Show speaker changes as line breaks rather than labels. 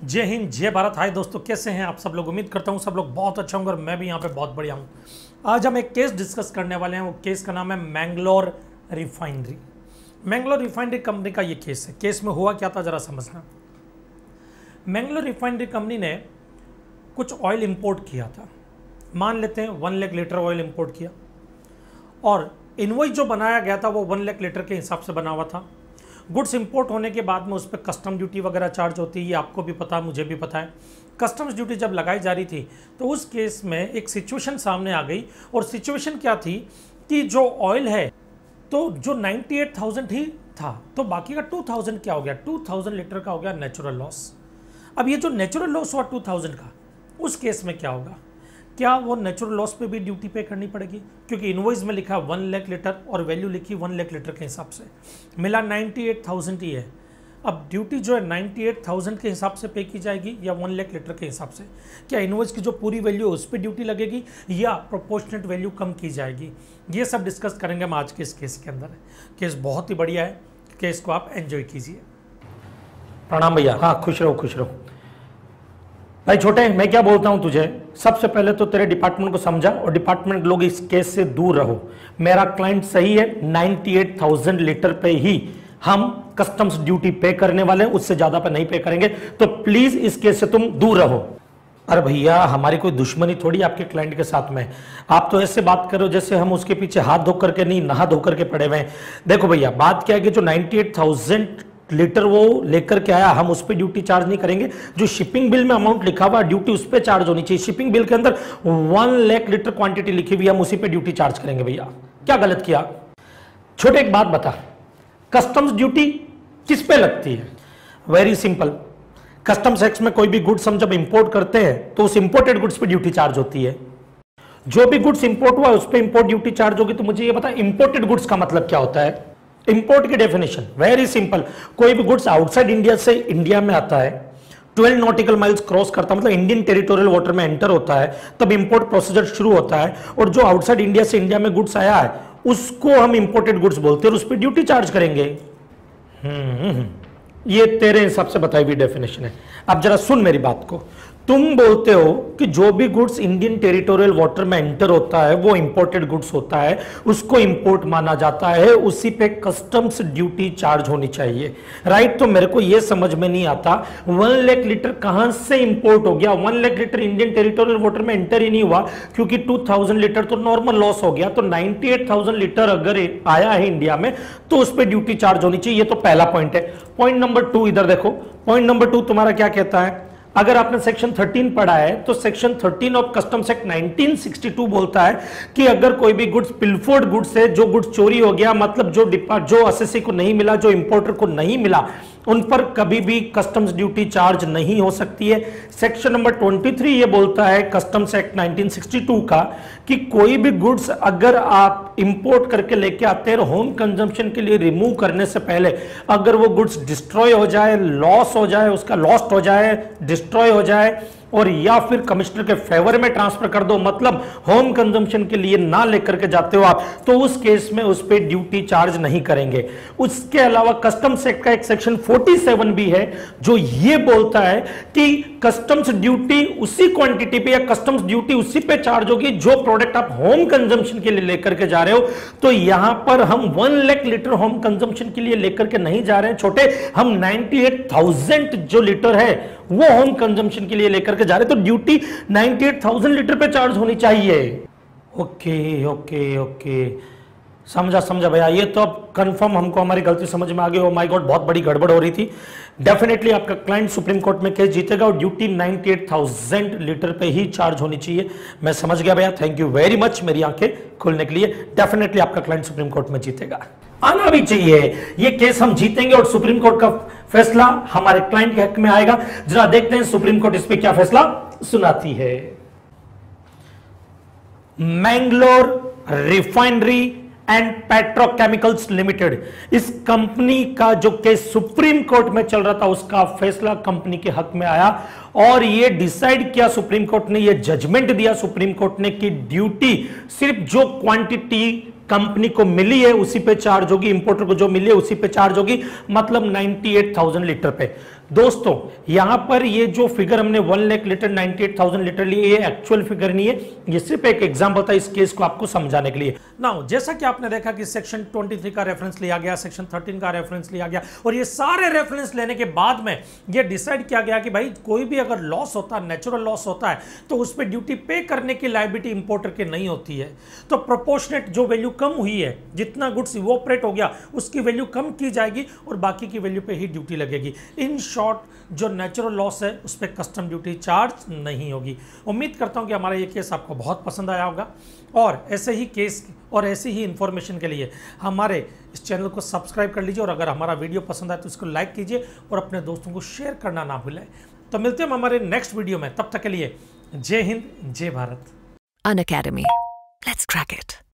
जय हिंद, जय भारत। हाय दोस्तों, कैसे हैं आप सब लोग। उम्मीद करता हूं सब लोग बहुत अच्छा होंगे और मैं भी यहाँ पे बहुत बढ़िया हूँ। आज हम एक केस डिस्कस करने वाले हैं। वो केस का नाम है Mangalore refinery. Mangalore refinery company का ये केस है। केस में हुआ क्या था जरा समझना। मैंगलोर रिफाइनरी कंपनी ने कुछ ऑयल इंपोर्ट किया था। मान लेते हैं 1 लाख लीटर ऑयल इंपोर्ट किया और इनवॉइस जो बनाया गया था वो 1 लाख लीटर के हिसाब से बना हुआ था। गुड्स इंपोर्ट होने के बाद में उस पर कस्टम ड्यूटी वगैरह चार्ज होती है। ये आपको भी पता है, मुझे भी पता है। कस्टम्स ड्यूटी जब लगाई जा रही थी तो उस केस में एक सिचुएशन सामने आ गई। और सिचुएशन क्या थी कि जो ऑयल है तो जो 98,000 ही था तो बाकी का 2,000 क्या हो गया, 2,000 लीटर का हो गया नेचुरल लॉस। अब ये जो नेचुरल लॉस हुआ 2,000 का, उस केस में क्या होगा, क्या वो नेचुरल लॉस पे भी ड्यूटी पे करनी पड़ेगी? क्योंकि इनवॉइस में लिखा 1 लाख लीटर और वैल्यू लिखी 1 लाख लीटर के हिसाब से, मिला 98,000 ही है। अब ड्यूटी जो है 98,000 के हिसाब से पे की जाएगी या 1 लाख लीटर के हिसाब से? क्या इनवॉइस की जो पूरी वैल्यू है उस पर ड्यूटी लगेगी या प्रोपोर्शनेट वैल्यू कम की जाएगी? ये सब डिस्कस करेंगे हम आज के इस केस के अंदर। केस बहुत ही बढ़िया है, केस को आप एंजॉय कीजिए। प्रणाम भैया। हाँ, खुश रहो खुश रहो। भाई छोटे, मैं क्या बोलता हूं तुझे, सबसे पहले तो तेरे डिपार्टमेंट को समझा और डिपार्टमेंट लोग इस केस से दूर रहो। मेरा क्लाइंट सही है, 98,000 लीटर पे ही हम कस्टम्स ड्यूटी पे करने वाले हैं, उससे ज्यादा पे नहीं पे करेंगे। तो प्लीज इस केस से तुम दूर रहो। अरे भैया, हमारी कोई दुश्मनी थोड़ी आपके क्लाइंट के साथ में। आप तो ऐसे बात करो जैसे हम उसके पीछे हाथ धो करके नहीं, नहा धो करके पड़े हुए हैं। देखो भैया, बात क्या है कि जो 98,000 लीटर वो लेकर के आया, हम उस पर ड्यूटी चार्ज नहीं करेंगे। जो शिपिंग बिल में अमाउंट लिखा हुआ ड्यूटी उस पर चार्ज होनी चाहिए। शिपिंग बिल के अंदर 1 लाख लीटर क्वांटिटी लिखी हुई, हम उसी पे ड्यूटी चार्ज करेंगे। भैया क्या गलत किया? छोटे एक बात बता, कस्टम्स ड्यूटी किस पे लगती है? वेरी सिंपल, कस्टम्स एक्ट में कोई भी गुड्स हम जब इंपोर्ट करते हैं तो उस इंपोर्टेड गुड्स पे ड्यूटी चार्ज होती है। जो भी गुड्स इंपोर्ट हुआ उस पर इंपोर्ट ड्यूटी चार्ज होगी। तो मुझे ये बता, इंपोर्टेड गुड्स का मतलब क्या होता है? इंपोर्ट की डेफिनेशन वेरी सिंपल, कोई भी गुड्स आउटसाइड इंडिया से इंडिया में आता है, 12 नॉटिकल माइल्स क्रॉस करता, मतलब इंडियन टेरिटोरियल वाटर में एंटर होता है, तब इंपोर्ट प्रोसीजर शुरू होता है। और जो आउटसाइड इंडिया से इंडिया में गुड्स आया है उसको हम इंपोर्टेड गुड्स बोलते हैं और उस पर ड्यूटी चार्ज करेंगे। ये तेरे हिसाब से बताई हुई डेफिनेशन है। अब जरा सुन मेरी बात को। तुम बोलते हो कि जो भी गुड्स इंडियन टेरिटोरियल वाटर में एंटर होता है वो इंपोर्टेड गुड्स होता है, उसको इंपोर्ट माना जाता है, उसी पे कस्टम्स ड्यूटी चार्ज होनी चाहिए, राइट? तो मेरे को ये समझ में नहीं आता 1 लाख लीटर कहां से इंपोर्ट हो गया। 1 lakh litre Indian territorial water में एंटर ही नहीं हुआ, क्योंकि 2,000 लीटर तो नॉर्मल लॉस हो गया। तो 98,000 लीटर अगर आया है इंडिया में तो उस पर ड्यूटी चार्ज होनी चाहिए। ये तो पहला पॉइंट है। पॉइंट नंबर 2 इधर देखो। पॉइंट नंबर 2 तुम्हारा क्या कहता है? अगर आपने सेक्शन 13 पढ़ा है तो सेक्शन 13 ऑफ कस्टम्स एक्ट 1962 बोलता है कि अगर कोई भी गुड्स पिल्फर्ड गुड्स है, जो गुड्स चोरी हो गया, मतलब जो एसएससी को नहीं मिला, जो इंपोर्टर को नहीं मिला, उन पर कभी भी कस्टम्स ड्यूटी चार्ज नहीं हो सकती है। सेक्शन नंबर 23 ये बोलता है कस्टम्स एक्ट 1962 का कि कोई भी गुड्स अगर आप इंपोर्ट करके लेके आते हैं होम कंजम्पशन के लिए, रिमूव करने से पहले अगर वो गुड्स डिस्ट्रॉय हो जाए, लॉस हो जाए, उसका लॉस्ट हो जाए, डिस्ट्रॉय हो जाए और या फिर कमिश्नर के फेवर में ट्रांसफर कर दो, मतलब होम कंजम्पशन के लिए ना लेकर के जाते हो आप, तो उस केस में उस पे ड्यूटी चार्ज नहीं करेंगे। उसके अलावा कस्टम्स एक्ट का एक सेक्शन 47 भी है जो ये बोलता है कि कस्टम्स ड्यूटी उसी क्वांटिटी पे या कस्टम्स ड्यूटी उसी पे चार्ज होगी जो प्रोडक्ट आप होम कंजम्पशन के लिए लेकर के जा रहे हो। तो यहां पर हम 1 लाख लीटर होम कंजम्पशन के लिए लेकर के नहीं जा रहे हैं छोटे, हम 98,000 जो लीटर है वो होम कंजम्पशन के लिए लेकर के जा रहे, तो ड्यूटी 98,000 लीटर पे चार्ज होनी चाहिए। ओके ओके ओके, समझा भैया। ये तो अब कंफर्म हमको हमारी गलती समझ में आ गई। ओ माय गॉड, बहुत बड़ी गड़बड़ हो रही थी। डेफिनेटली आपका क्लाइंट सुप्रीम कोर्ट में केस जीतेगा और ड्यूटी 98,000 लीटर पे ही चार्ज होनी चाहिए। मैं समझ गया भैया, थैंक यू वेरी मच मेरी आंखें खुलने के लिए। डेफिनेटली आपका क्लाइंट सुप्रीम कोर्ट में जीतेगा, आना भी चाहिए। ये केस हम जीतेंगे और सुप्रीम कोर्ट का फैसला हमारे क्लाइंट के हक में आएगा। जरा देखते हैं सुप्रीम कोर्ट इस पे क्या फैसला सुनाती है। Mangalore refinery and petrochemicals limited, इस कंपनी का जो केस सुप्रीम कोर्ट में चल रहा था उसका फैसला कंपनी के हक में आया और ये डिसाइड किया सुप्रीम कोर्ट ने, ये जजमेंट दिया सुप्रीम कोर्ट ने कि ड्यूटी सिर्फ जो क्वांटिटी कंपनी को मिली है उसी पे चार्ज होगी, इंपोर्टर को जो मिली है उसी पे चार्ज होगी, मतलब 98,000 लीटर पे। दोस्तों यहां पर ये जो फिगर हमने 1 लाख लीटर 98,000 लीटर लिए, ये एक्चुअल फिगर नहीं है, ये सिर्फ एक एग्जांपल था इस केस को आपको समझाने के लिए। नाउ जैसा कि आपने देखा कि सेक्शन 23 का रेफरेंस लिया गया, सेक्शन 13 का रेफरेंस लिया गया, और ये सारे रेफरेंस लेने के बाद में ये डिसाइड किया गया कि भाई कोई भी अगर लॉस होता है, नेचुरल लॉस होता है, तो उस पर ड्यूटी पे करने की लायबिलिटी इंपोर्टर के नहीं होती है। तो प्रोपोर्शनेट जो वैल्यू कम हुई है, जितना गुड्स इवोपरेट हो गया उसकी वैल्यू कम की जाएगी और बाकी की वैल्यू पे ही ड्यूटी लगेगी। इन शॉर्ट जो नेचुरल लॉस है उस पर कस्टम ड्यूटी चार्ज नहीं होगी। उम्मीद करता हूं कि हमारा ये केस आपको बहुत पसंद आया होगा, और ऐसे ही केस और ऐसी ही इंफॉर्मेशन के लिए हमारे इस चैनल को सब्सक्राइब कर लीजिए, और अगर हमारा वीडियो पसंद आए तो इसको लाइक कीजिए और अपने दोस्तों को शेयर करना ना भूलें। तो मिलते हैं हमारे नेक्स्ट वीडियो में, तब तक के लिए जय हिंद, जय Bharat.
Unacademy. Let's crack it.